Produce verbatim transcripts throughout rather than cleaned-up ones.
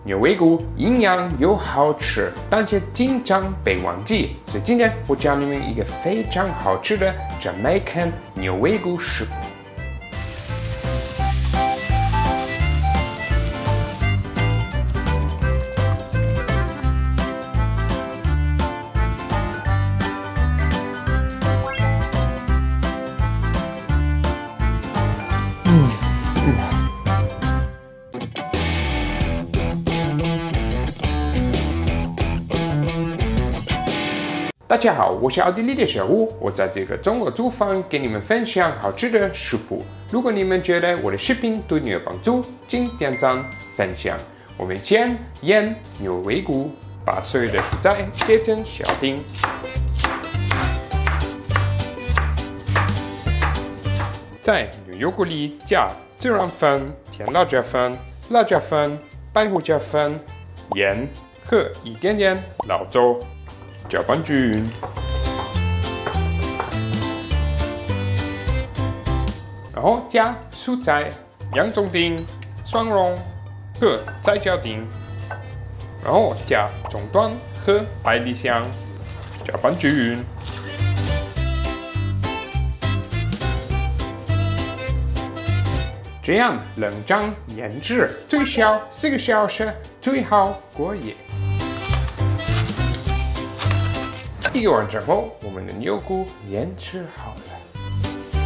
牛尾骨营养又好吃，但是经常被忘记。所以今天我教你们一个非常好吃的 Jamaican 牛尾骨食谱。大家好，我是奥地利的小吴，我在这个中国厨房给你们分享好吃的食谱。如果你们觉得我的视频对你有帮助，请点赞分享。我们先腌牛尾骨，把所有的蔬菜切成小丁，在牛油骨里加孜然粉、甜辣椒粉、辣椒粉、白胡椒粉、盐和一点点老抽。搅拌均匀，然后加蔬菜、洋葱丁、蒜蓉和菜椒丁，然后加葱段和百里香，搅拌均匀。这样冷胀腌制最少四个小时，最好过夜。一个晚上后，我们的牛骨腌制好了。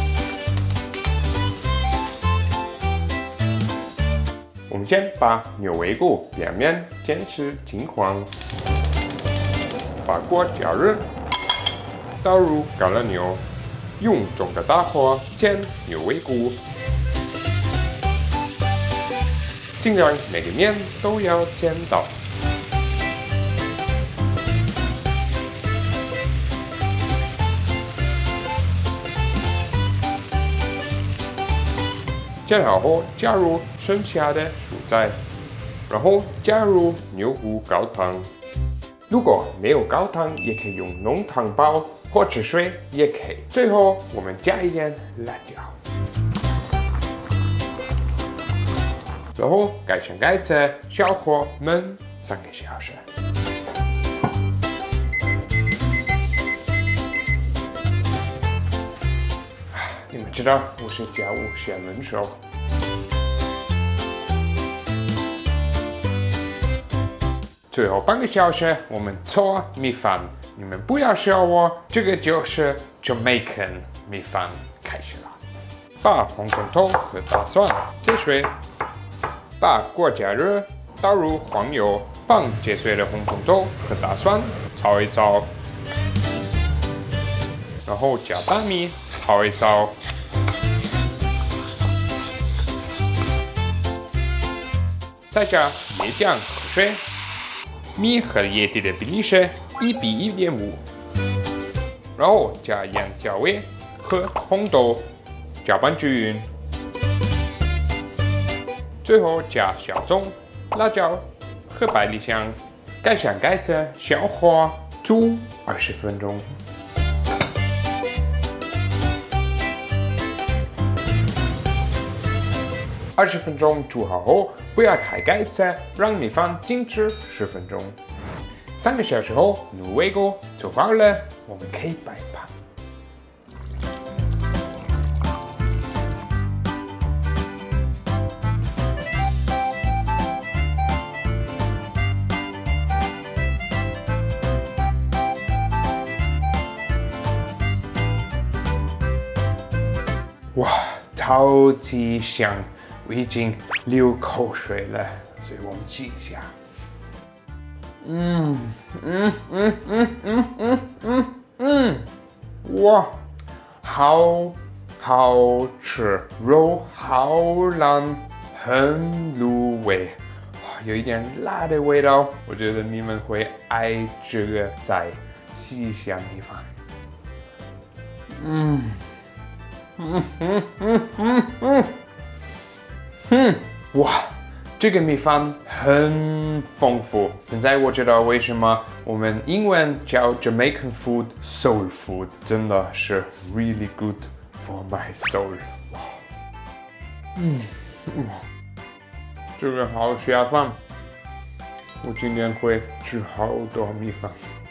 我们先把牛尾骨表面煎至金黄，把锅加热，倒入橄榄油，用中的大火煎牛尾骨，尽量每个面都要煎到。煎好后，加入剩下的蔬菜，然后加入牛骨高汤。如果没有高汤，也可以用浓汤包或者水也可以。最后，我们加一点辣椒，然后盖上盖子，小火焖三个小时。你们知道我是家务贤能手。最后半个小时，我们做米饭。你们不要笑我，这个就是 Jamaican 米饭。开始了，把红葱头和大蒜切碎，把锅加热，倒入黄油，放切碎的红葱头和大蒜炒一炒，然后加大米。炒一炒，再加椰浆和水，米和液体的比例是一比一点五，然后加盐调味和红豆，搅拌均匀，最后加小葱、辣椒和百里香，盖上盖子，小火煮二十分钟。二十分钟煮好后，不要开盖子，让米饭静置十分钟。三个小时后，牛尾骨做好了，我们可以摆盘。哇，超级香！我已经流口水了，所以我们试一下。嗯嗯嗯嗯嗯嗯嗯嗯，哇，好好吃，肉好烂，很入味，有一点辣的味道。我觉得你们会爱这个在西夏米饭。嗯嗯嗯嗯嗯嗯。嗯，哇，这个米饭很丰富。现在我知道为什么我们英文叫 Jamaican food soul food， 真的是 really good for my soul。哇，嗯，哇，这个好下饭。 我今天会吃好多米饭。